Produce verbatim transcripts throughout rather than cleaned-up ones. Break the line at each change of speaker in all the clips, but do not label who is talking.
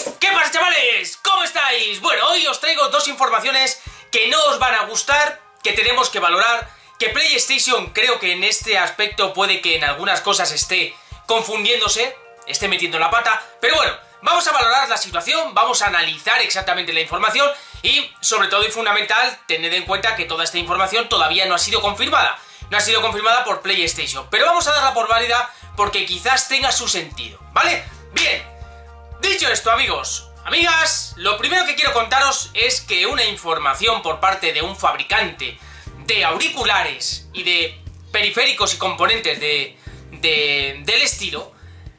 ¿Qué pasa, chavales? ¿Cómo estáis? Bueno, hoy os traigo dos informaciones que no os van a gustar, que tenemos que valorar, que PlayStation creo que en este aspecto puede que en algunas cosas esté confundiéndose, esté metiendo la pata, pero bueno, vamos a valorar la situación, vamos a analizar exactamente la información y, sobre todo y fundamental, tened en cuenta que toda esta información todavía no ha sido confirmada, no ha sido confirmada por PlayStation, pero vamos a darla por válida porque quizás tenga su sentido, ¿vale? Bien, dicho esto, amigos, amigas, lo primero que quiero contaros es que una información por parte de un fabricante de auriculares y de periféricos y componentes de, de, del estilo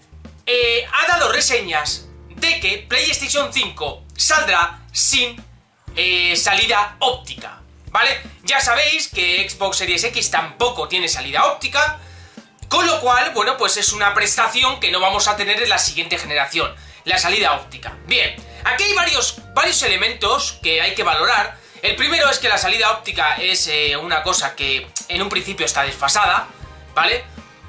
eh, ha dado reseñas de que PlayStation cinco saldrá sin eh, salida óptica, ¿vale? Ya sabéis que Xbox Series X tampoco tiene salida óptica, con lo cual, bueno, pues es una prestación que no vamos a tener en la siguiente generación, la salida óptica. Bien, aquí hay varios, varios elementos que hay que valorar. El primero es que la salida óptica es eh, una cosa que en un principio está desfasada, ¿vale?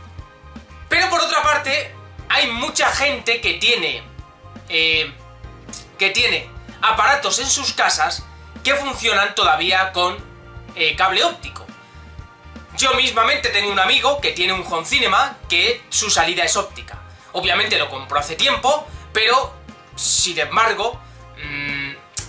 Pero por otra parte, hay mucha gente que tiene, eh, que tiene aparatos en sus casas que funcionan todavía con eh, cable óptico. Yo mismamente tengo un amigo que tiene un Home Cinema que su salida es óptica. Obviamente lo compró hace tiempo, pero sin embargo mmm,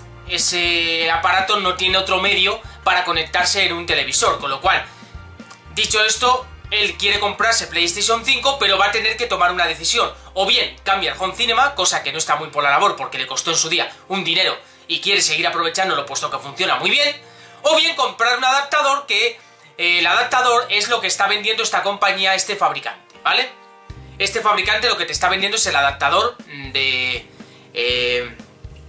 ese aparato no tiene otro medio para conectarse en un televisor, con lo cual, dicho esto, él quiere comprarse PlayStation cinco, pero va a tener que tomar una decisión. O bien cambia el Home Cinema, cosa que no está muy por la labor porque le costó en su día un dinero y quiere seguir aprovechándolo puesto que funciona muy bien, o bien comprar un adaptador que eh, el adaptador es lo que está vendiendo esta compañía, este fabricante, ¿vale? Este fabricante lo que te está vendiendo es el adaptador de, eh,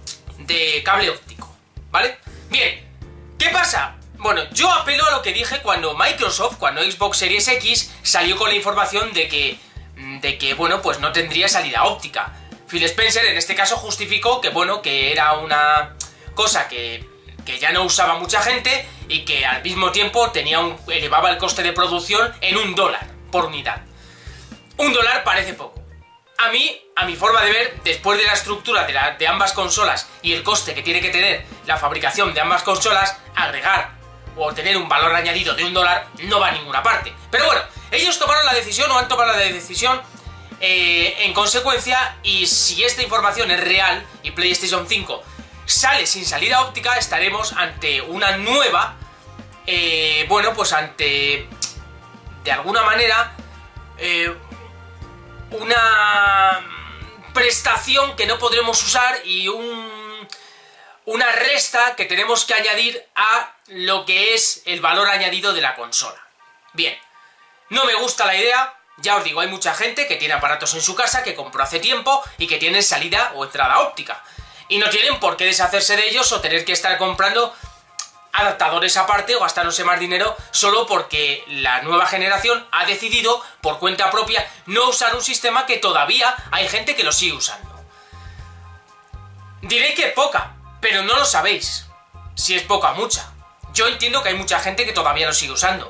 de cable óptico, ¿vale? Bien, ¿qué pasa? Bueno, yo apelo a lo que dije cuando Microsoft, cuando Xbox Series X salió con la información de que, de que bueno, pues no tendría salida óptica. Phil Spencer en este caso justificó que, bueno, que era una cosa que, que ya no usaba mucha gente y que al mismo tiempo tenía un, elevaba el coste de producción en un dólar por unidad. Un dólar parece poco. A mí, a mi forma de ver, después de la estructura de, la, de ambas consolas y el coste que tiene que tener la fabricación de ambas consolas, agregar o tener un valor añadido de un dólar no va a ninguna parte. Pero bueno, ellos tomaron la decisión o han tomado la decisión eh, en consecuencia, y si esta información es real y PlayStation cinco sale sin salida óptica, estaremos ante una nueva, eh, bueno, pues ante, de alguna manera, eh, una prestación que no podremos usar y un, una resta que tenemos que añadir a lo que es el valor añadido de la consola. Bien, no me gusta la idea, ya os digo, hay mucha gente que tiene aparatos en su casa que compró hace tiempo y que tienen salida o entrada óptica y no tienen por qué deshacerse de ellos o tener que estar comprando adaptadores aparte o gastándose más dinero solo porque la nueva generación ha decidido por cuenta propia no usar un sistema que todavía hay gente que lo sigue usando. Diré que poca, pero no lo sabéis si es poca o mucha. Yo entiendo que hay mucha gente que todavía lo sigue usando.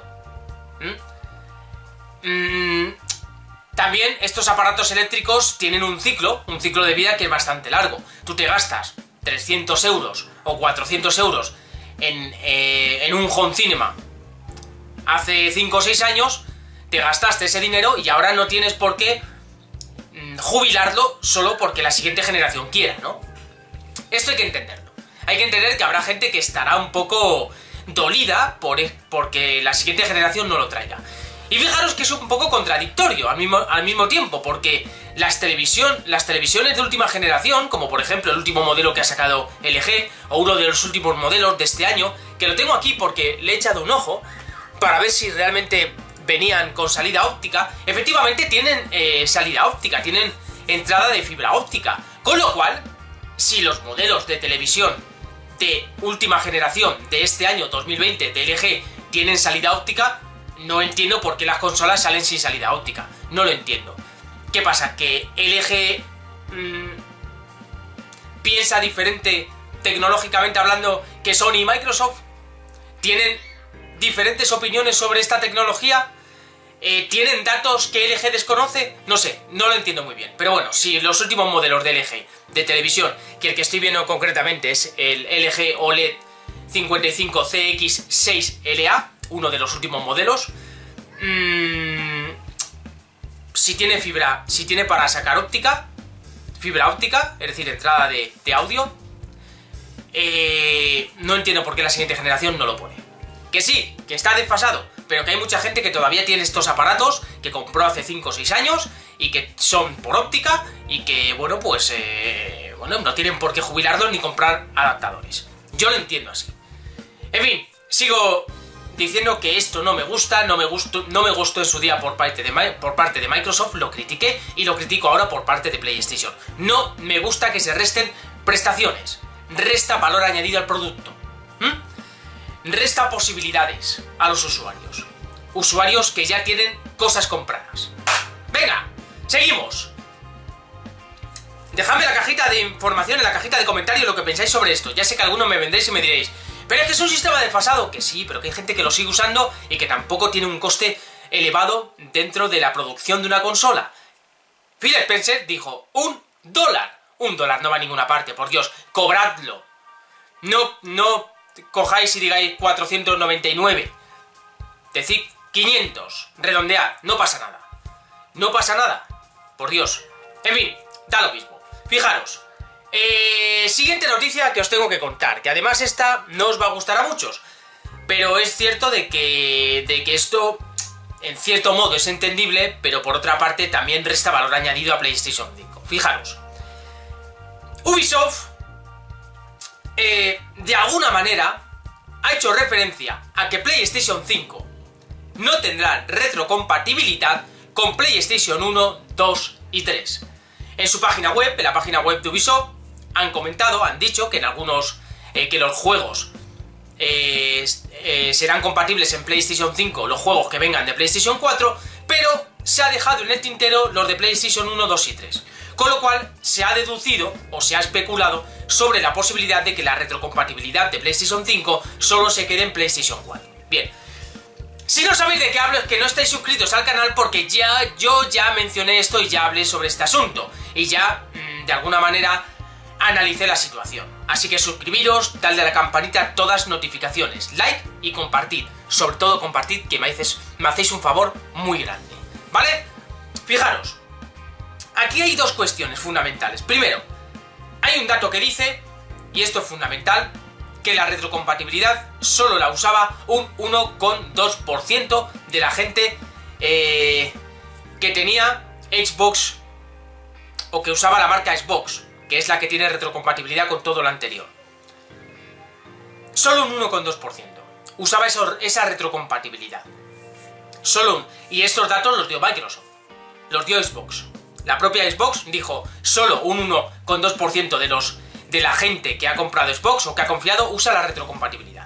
¿Mm? Mm, también estos aparatos eléctricos tienen un ciclo, un ciclo de vida que es bastante largo. Tú te gastas trescientos euros o cuatrocientos euros En, eh, en un Home Cinema hace cinco o seis años, te gastaste ese dinero y ahora no tienes por qué mm, jubilarlo solo porque la siguiente generación quiera, ¿no? Esto hay que entenderlo. Hay que entender que habrá gente que estará un poco dolida por, porque la siguiente generación no lo traiga. Y fijaros que es un poco contradictorio al mismo, al mismo tiempo, porque las, televisión, las televisiones de última generación, como por ejemplo el último modelo que ha sacado L G, o uno de los últimos modelos de este año, que lo tengo aquí porque le he echado un ojo, para ver si realmente venían con salida óptica, efectivamente tienen eh, salida óptica, tienen entrada de fibra óptica, con lo cual, si los modelos de televisión de última generación de este año dos mil veinte de L G tienen salida óptica, no entiendo por qué las consolas salen sin salida óptica. No lo entiendo. ¿Qué pasa? ¿Que L G mmm, piensa diferente tecnológicamente hablando que Sony y Microsoft? ¿Tienen diferentes opiniones sobre esta tecnología? Eh, ¿Tienen datos que L G desconoce? No sé, no lo entiendo muy bien. Pero bueno, si los últimos modelos de L G de televisión, que el que estoy viendo concretamente es el L G O L E D cincuenta y cinco C X seis L A, uno de los últimos modelos, mmm, si tiene fibra, si tiene para sacar óptica, fibra óptica, es decir, entrada de, de audio, eh, no entiendo por qué la siguiente generación no lo pone. Que sí, que está desfasado, pero que hay mucha gente que todavía tiene estos aparatos que compró hace cinco o seis años y que son por óptica y que, bueno, pues, eh, bueno, no tienen por qué jubilarlos ni comprar adaptadores. Yo lo entiendo así. En fin, sigo diciendo que esto no me gusta, no me gustó, no me gustó en su día por parte, de, por parte de Microsoft, lo critiqué y lo critico ahora por parte de PlayStation. No me gusta que se resten prestaciones, resta valor añadido al producto. ¿Mm? Resta posibilidades a los usuarios. Usuarios que ya tienen cosas compradas. ¡Venga! ¡Seguimos! Dejadme en la cajita de información, en la cajita de comentarios, lo que pensáis sobre esto. Ya sé que algunos me vendréis y me diréis, pero es que es un sistema desfasado. Que sí, pero que hay gente que lo sigue usando y que tampoco tiene un coste elevado dentro de la producción de una consola. Phil Spencer dijo, un dólar. Un dólar no va a ninguna parte, por Dios, cobradlo. No, no cojáis y digáis cuatrocientos noventa y nueve. Decid quinientos, redondead, no pasa nada. No pasa nada, por Dios. En fin, da lo mismo. Fijaros, eh, siguiente noticia que os tengo que contar, que además esta no os va a gustar a muchos, pero es cierto de que, de que esto, en cierto modo, es entendible, pero por otra parte también resta valor añadido a PlayStation cinco. Fijaros, Ubisoft, eh, de alguna manera, ha hecho referencia a que PlayStation cinco no tendrá retrocompatibilidad con PlayStation uno, dos y tres. En su página web, en la página web de Ubisoft, han comentado, han dicho que en algunos, eh, que los juegos eh, eh, serán compatibles en PlayStation cinco, los juegos que vengan de PlayStation cuatro, pero se ha dejado en el tintero los de PlayStation uno, dos y tres. Con lo cual se ha deducido o se ha especulado sobre la posibilidad de que la retrocompatibilidad de PlayStation cinco solo se quede en PlayStation cuatro. Bien. Si no sabéis de qué hablo es que no estáis suscritos al canal porque ya yo ya mencioné esto y ya hablé sobre este asunto. Y ya, mmm, de alguna manera, analicé la situación. Así que suscribiros, dadle a la campanita, todas notificaciones, like y compartid. Sobre todo compartid, que me hacéis, me hacéis un favor muy grande. ¿Vale? Fijaros, aquí hay dos cuestiones fundamentales. Primero, hay un dato que dice, y esto es fundamental, que la retrocompatibilidad solo la usaba un uno coma dos por ciento de la gente eh, que tenía Xbox o que usaba la marca Xbox, que es la que tiene retrocompatibilidad con todo lo anterior. Solo un uno coma dos por ciento usaba eso, esa retrocompatibilidad. Solo un... Y estos datos los dio Microsoft, los dio Xbox. La propia Xbox dijo, solo un uno coma dos por ciento de los... de la gente que ha comprado Xbox o que ha confiado usa la retrocompatibilidad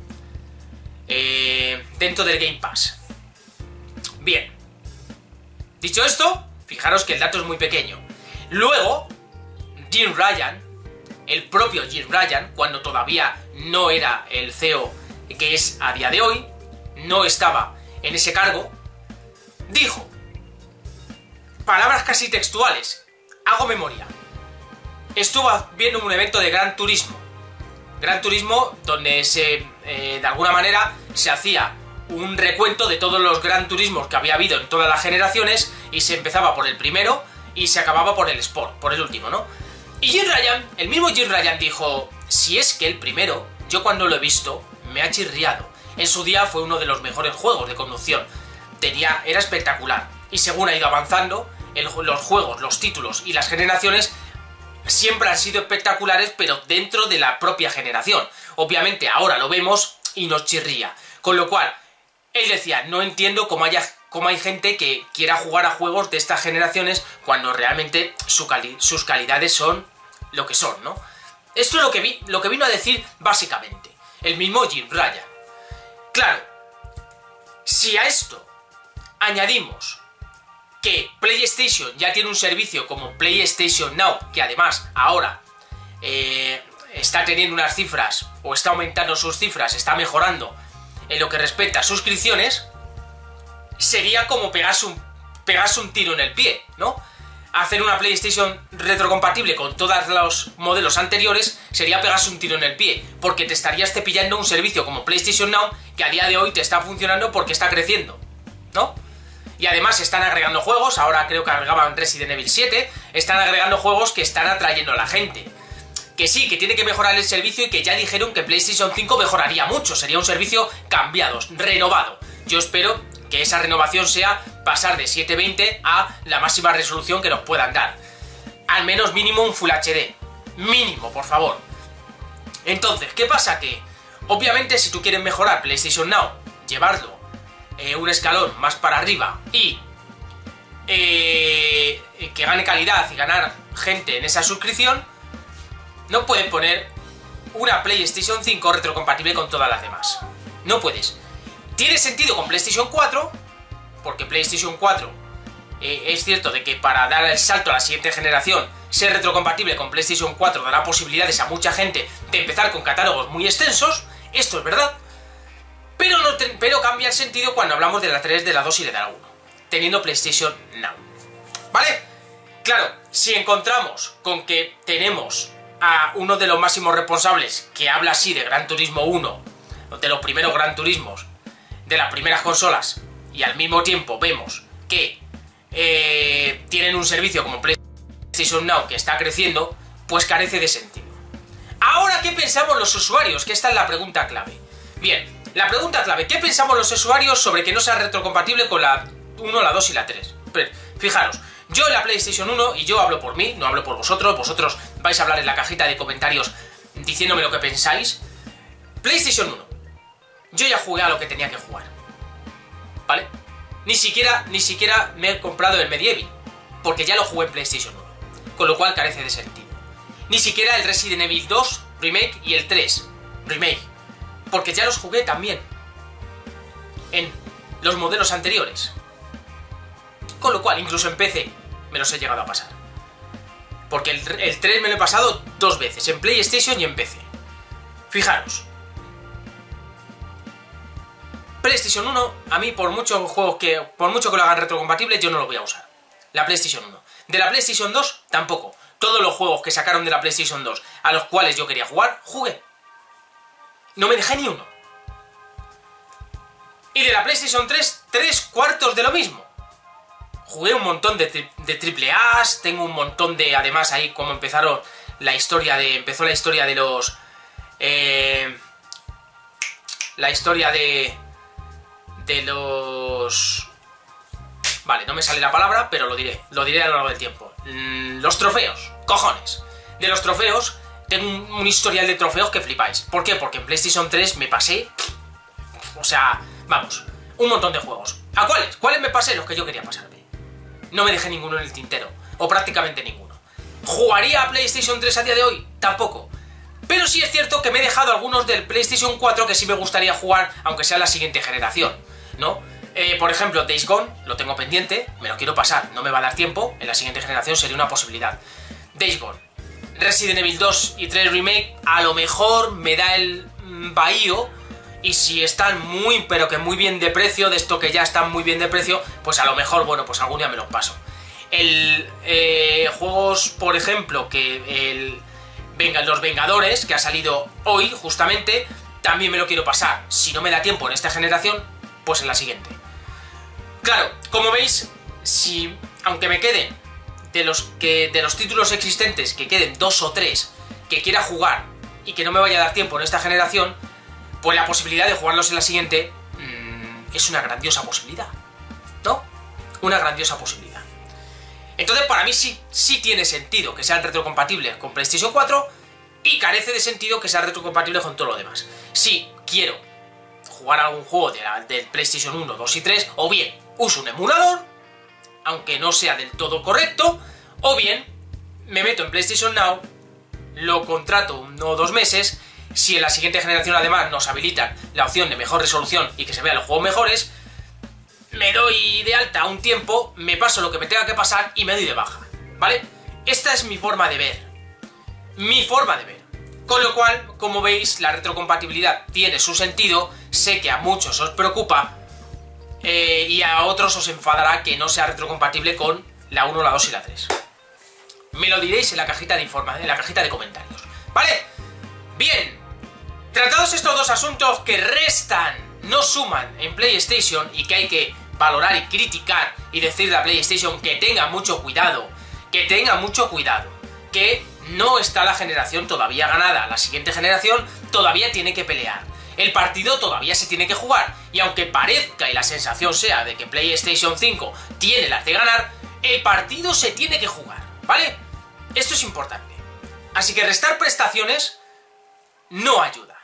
eh, dentro del Game Pass. Bien, dicho esto, fijaros que el dato es muy pequeño. Luego, Jim Ryan, el propio Jim Ryan, cuando todavía no era el C E O que es a día de hoy, no estaba en ese cargo, dijo, palabras casi textuales, hago memoria, estuvo viendo un evento de Gran Turismo. Gran Turismo donde se, eh, de alguna manera se hacía un recuento de todos los Gran Turismos que había habido en todas las generaciones y se empezaba por el primero y se acababa por el Sport, por el último, ¿no? Y Jim Ryan, el mismo Jim Ryan dijo, si es que el primero, yo cuando lo he visto, me ha chirriado. En su día fue uno de los mejores juegos de conducción. Tenía, era espectacular. Y según ha ido avanzando, el, los juegos, los títulos y las generaciones siempre han sido espectaculares, pero dentro de la propia generación. Obviamente ahora lo vemos y nos chirría. Con lo cual, él decía, no entiendo cómo, haya, cómo hay gente que quiera jugar a juegos de estas generaciones cuando realmente su cali sus calidades son lo que son, ¿no? Esto es lo que, vi lo que vino a decir básicamente el mismo Jim Ryan. Claro, si a esto añadimos que PlayStation ya tiene un servicio como PlayStation Now, que además ahora eh, está teniendo unas cifras, o está aumentando sus cifras, está mejorando en lo que respecta a suscripciones, sería como pegarse un, pegarse un tiro en el pie, ¿no? Hacer una PlayStation retrocompatible con todos los modelos anteriores sería pegarse un tiro en el pie, porque te estarías cepillando un servicio como PlayStation Now, que a día de hoy te está funcionando porque está creciendo, ¿no? Y además están agregando juegos, ahora creo que agregaban Resident Evil siete, están agregando juegos que están atrayendo a la gente. Que sí, que tiene que mejorar el servicio y que ya dijeron que PlayStation cinco mejoraría mucho, sería un servicio cambiado, renovado. Yo espero que esa renovación sea pasar de setecientos veinte a la máxima resolución que nos puedan dar. Al menos mínimo un Full H D. Mínimo, por favor. Entonces, ¿qué pasa? Que, obviamente, si tú quieres mejorar PlayStation Now, llevarlo eh, un escalón más para arriba y eh, que gane calidad y ganar gente en esa suscripción, no puedes poner una PlayStation cinco retrocompatible con todas las demás. No puedes. Tiene sentido con PlayStation cuatro, porque PlayStation cuatro eh, es cierto de que para dar el salto a la siguiente generación, ser retrocompatible con PlayStation cuatro dará posibilidades a mucha gente de empezar con catálogos muy extensos, esto es verdad, pero, no te, pero cambia el sentido cuando hablamos de la tres, de la dos y de la uno, teniendo PlayStation Now, ¿vale? Claro, si encontramos con que tenemos a uno de los máximos responsables que habla así de Gran Turismo uno, de los primeros Gran Turismos, de las primeras consolas, y al mismo tiempo vemos que eh, tienen un servicio como PlayStation Now que está creciendo, pues carece de sentido. Ahora, ¿qué pensamos los usuarios? Que esta es la pregunta clave. Bien, la pregunta clave, ¿qué pensamos los usuarios sobre que no sea retrocompatible con la uno, la dos y la tres? Pero, fijaros, yo en la PlayStation uno, y yo hablo por mí, no hablo por vosotros, vosotros vais a hablar en la cajita de comentarios diciéndome lo que pensáis. PlayStation uno, yo ya jugué a lo que tenía que jugar, ¿vale? Ni siquiera, ni siquiera me he comprado el Medieval, porque ya lo jugué en PlayStation uno, con lo cual carece de sentido. Ni siquiera el Resident Evil dos Remake y el tres Remake, porque ya los jugué también en los modelos anteriores. Con lo cual, incluso en P C me los he llegado a pasar, porque el, el tres me lo he pasado dos veces, en PlayStation y en P C. Fijaros, PlayStation uno, a mí por muchos juegos que, por mucho que lo hagan retrocompatible, yo no lo voy a usar. La PlayStation uno. De la PlayStation dos, tampoco. Todos los juegos que sacaron de la PlayStation dos, a los cuales yo quería jugar, jugué. No me dejé ni uno. Y de la PlayStation tres, tres cuartos de lo mismo. Jugué un montón de, tri de triple A's, tengo un montón de, además ahí como empezaron la historia de, empezó la historia de los, eh, la historia de, de los, vale, no me sale la palabra, pero lo diré, lo diré a lo largo del tiempo. Los trofeos, cojones. De los trofeos, tengo un, un historial de trofeos que flipáis. ¿Por qué? Porque en PlayStation tres me pasé, o sea, vamos, un montón de juegos. ¿A cuáles? ¿Cuáles me pasé? Los que yo quería pasarme. No me dejé ninguno en el tintero, o prácticamente ninguno. ¿Jugaría a PlayStation tres a día de hoy? Tampoco. Pero sí es cierto que me he dejado algunos del PlayStation cuatro que sí me gustaría jugar, aunque sea la siguiente generación, ¿no? Eh, por ejemplo, Days Gone, lo tengo pendiente, me lo quiero pasar, no me va a dar tiempo, en la siguiente generación sería una posibilidad. Days Gone. Resident Evil dos y tres Remake, a lo mejor me da el bahío, y si están muy, pero que muy bien de precio, de esto que ya están muy bien de precio, pues a lo mejor, bueno, pues algún día me los paso. El eh, juegos, por ejemplo, que el venga, los Vengadores, que ha salido hoy, justamente, también me lo quiero pasar. Si no me da tiempo en esta generación, pues en la siguiente. Claro, como veis, si, aunque me queden de los, que, de los títulos existentes, que queden dos o tres que quiera jugar y que no me vaya a dar tiempo en esta generación, pues la posibilidad de jugarlos en la siguiente mmm, es una grandiosa posibilidad, ¿no? Una grandiosa posibilidad. Entonces, para mí sí, sí tiene sentido que sean retrocompatibles con PlayStation cuatro y carece de sentido que sean retrocompatibles con todo lo demás. Si quiero jugar a algún juego de la, del PlayStation uno, dos y tres, o bien uso un emulador, aunque no sea del todo correcto, o bien me meto en PlayStation Now, lo contrato uno o dos meses. Si en la siguiente generación además nos habilitan la opción de mejor resolución y que se vean los juegos mejores, me doy de alta un tiempo, me paso lo que me tenga que pasar y me doy de baja, ¿vale? Esta es mi forma de ver. Mi forma de ver. Con lo cual, como veis, la retrocompatibilidad tiene su sentido. Sé que a muchos os preocupa. eh, y a otros os enfadará que no sea retrocompatible con la uno, la dos y la tres. Me lo diréis en la cajita de información, en la cajita de comentarios, ¿vale? Bien, tratados estos dos asuntos que restan, no suman en PlayStation y que hay que valorar y criticar y decirle a PlayStation que tenga mucho cuidado, que tenga mucho cuidado, que no está la generación todavía ganada, la siguiente generación todavía tiene que pelear, el partido todavía se tiene que jugar, y aunque parezca y la sensación sea de que PlayStation cinco tiene las de ganar, el partido se tiene que jugar, ¿vale? Esto es importante. Así que restar prestaciones no ayuda.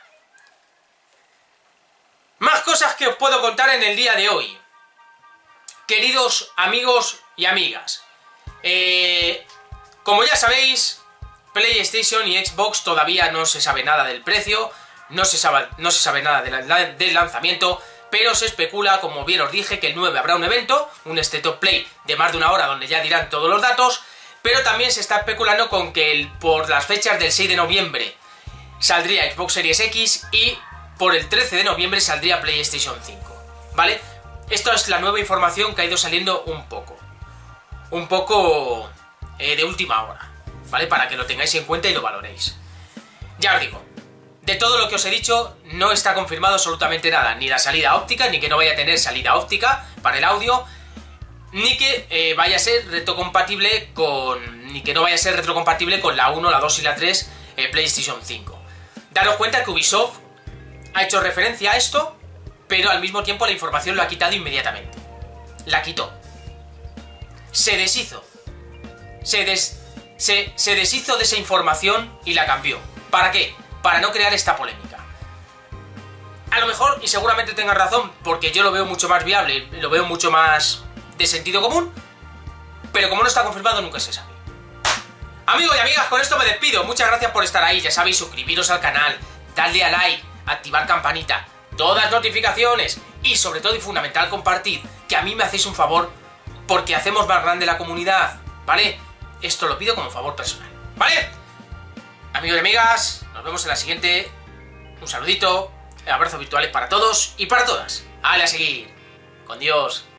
Más cosas que os puedo contar en el día de hoy. Queridos amigos y amigas, eh, como ya sabéis, PlayStation y Xbox todavía no se sabe nada del precio, no se sabe, no se sabe nada de la, del lanzamiento, pero se especula, como bien os dije, que el nueve habrá un evento, un State of Play de más de una hora donde ya dirán todos los datos, pero también se está especulando con que el, por las fechas del seis de noviembre saldría Xbox Series X y por el trece de noviembre saldría PlayStation cinco, ¿vale? Esto es la nueva información que ha ido saliendo un poco, un poco eh, de última hora, ¿vale? Para que lo tengáis en cuenta y lo valoréis. Ya os digo, de todo lo que os he dicho no está confirmado absolutamente nada, ni la salida óptica, ni que no vaya a tener salida óptica para el audio, ni que eh, vaya a ser retrocompatible con, ni que no vaya a ser retrocompatible con la uno, la dos y la tres eh, PlayStation cinco. Daros cuenta que Ubisoft ha hecho referencia a esto, pero al mismo tiempo la información lo ha quitado inmediatamente. La quitó. Se deshizo. Se, des, se, se deshizo de esa información y la cambió. ¿Para qué? Para no crear esta polémica. A lo mejor, y seguramente tengan razón, porque yo lo veo mucho más viable, lo veo mucho más de sentido común, pero como no está confirmado, nunca se sabe. Amigos y amigas, con esto me despido. Muchas gracias por estar ahí. Ya sabéis, suscribiros al canal, darle a like, activar campanita, todas notificaciones y sobre todo y fundamental compartir, que a mí me hacéis un favor porque hacemos más grande la comunidad, ¿vale? Esto lo pido como favor personal, ¿vale? Amigos y amigas, nos vemos en la siguiente. Un saludito, abrazos virtuales para todos y para todas. ¡Ale a seguir! Con Dios.